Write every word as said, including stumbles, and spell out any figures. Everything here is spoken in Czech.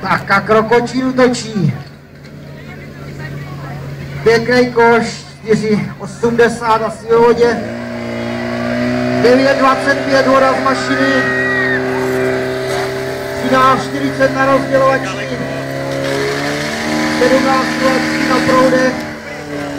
Tak a Krokočín točí. Pěkný koš, čtyři osmdesát asi ve vodě. devět dvacet pět voda z mašiny. třináct čtyřicet na rozdělovači. sedmnáct na proudech.